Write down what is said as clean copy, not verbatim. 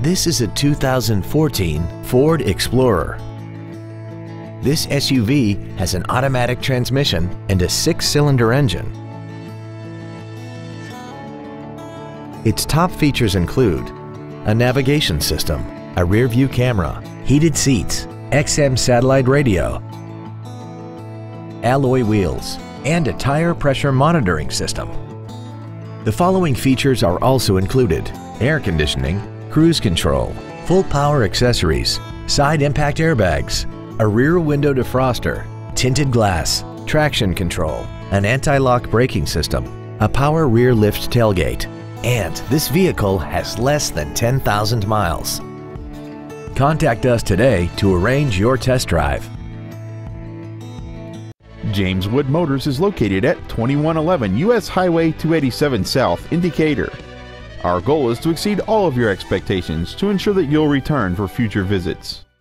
This is a 2014 Ford Explorer. This SUV has an automatic transmission and a 6-cylinder engine. Its top features include a navigation system, a rear-view camera, heated seats, XM satellite radio, alloy wheels, and a tire pressure monitoring system. The following features are also included: air conditioning, cruise control, full power accessories, side impact airbags, a rear window defroster, tinted glass, traction control, an anti-lock braking system, a power rear lift tailgate, and this vehicle has less than 10,000 miles. Contact us today to arrange your test drive. James Wood Motors is located at 2111 US Highway 287 South in Decatur. Our goal is to exceed all of your expectations to ensure that you'll return for future visits.